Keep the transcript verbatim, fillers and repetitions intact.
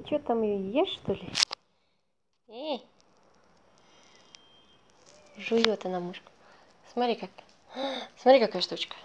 Ты что там ее ешь, что ли? Эй! Жует она мышку. Смотри как. Смотри, какая штучка.